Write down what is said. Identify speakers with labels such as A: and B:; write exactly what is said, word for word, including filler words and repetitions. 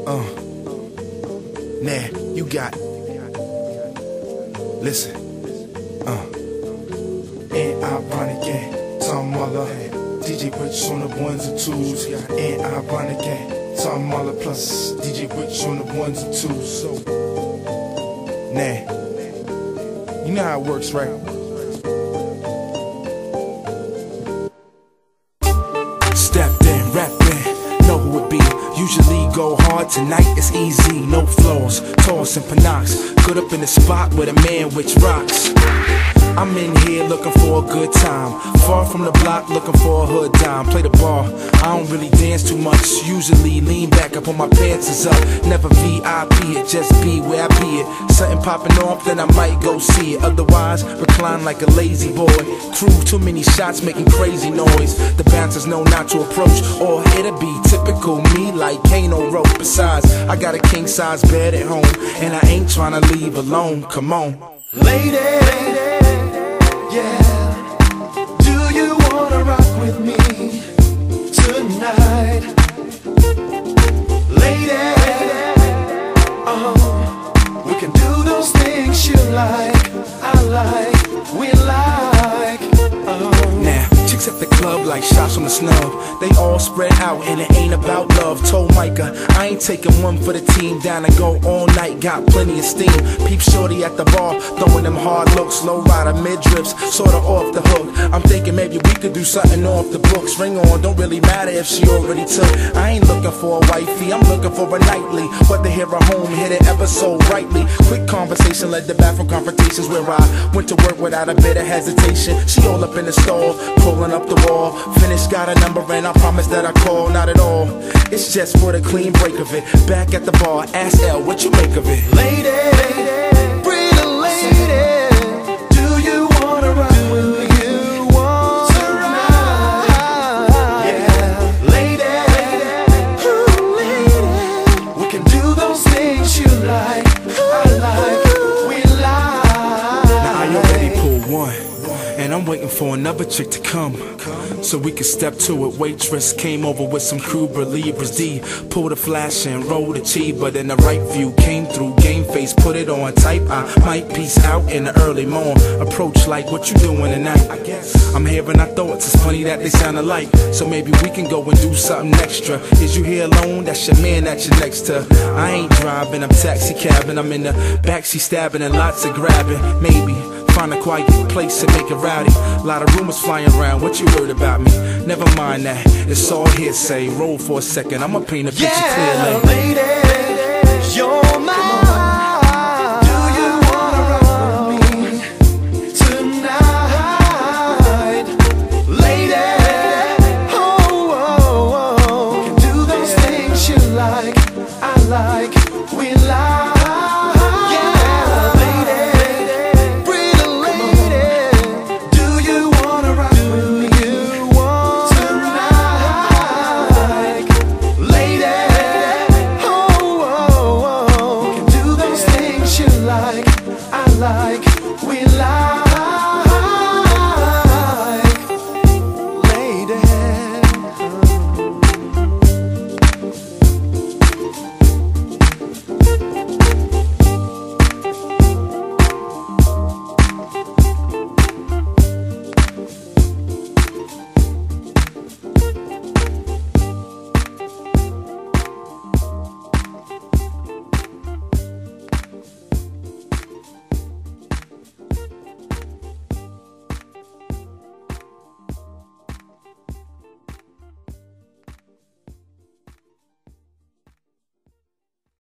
A: Uh, nah, you got it. Listen, uh, and ironic and some other D J Rich on the ones and twos, and ironic and some other plus D J Rich on the ones and twos. So, nah, you know how it works, right? Stepped in, rapping, know who it be. Usually go hard, tonight it's easy, no flaws, toss and panaches. Good up in the spot with a man which rocks. I'm in here looking for a good time, far from the block looking for a hood dime. Play the bar, I don't really dance too much. Usually lean back up on my pants is up. Never V I P it, just be where I be it. Something popping off, then I might go see it. Otherwise, recline like a lazy boy. Crew, too many shots making crazy noise. The bouncers know not to approach, or it'll be typical me like Kano rope. Besides, I got a king size bed at home, and I ain't trying to leave alone. Come on,
B: lady, yeah, do you wanna rock with me tonight? Lady, oh, we can do those things you like, I like, we like, oh.
A: Now, chicks at the club like shots from the snub. They all spread out and it ain't about love. Told Micah, I ain't taking one for the team. Down and go all night, got plenty of steam. Peep shorty at the bar, throwing them hard looks. Low rider, mid-drifts, sorta off the hook. I'm thinking maybe we could do something off the books. Ring on, don't really matter if she already took. I ain't looking for a wifey, I'm looking for a nightly. But to hear her home, hit an episode rightly. Quick conversation led to bathroom confrontations, where I went to work without a bit of hesitation. She all up in the stall, pulling up the wall. Finished, got a number and I promise that I call. Not at all, it's just for the clean break of it. Back at the bar, ask L what you make of it.
B: Lady, pretty lady, do you wanna rock with me? You wanna ride? Yeah, lady, ooh, lady, we can do those things you like, I like, we like.
A: Now I already pulled one, and I'm waiting for another chick to come, so we can step to it. Waitress came over with some Cuba Libras. D pulled a flash and rolled a cheese, but in the right view came through. Game face, put it on type. I might peace out in the early morn. Approach like, what you doing tonight? I'm hearing our thoughts, it's funny that they sound alike. So maybe we can go and do something extra. Is you here alone? That's your man that you're next to. I ain't driving, I'm taxi cabbing. I'm in the backseat stabbing and lots of grabbing. Maybe find a quiet place and make it rowdy. Lot of rumors flying around, what you heard about me? Never mind that, it's all hearsay. Roll for a second, I'ma paint a picture
B: yeah,
A: clearly.
B: lady, you're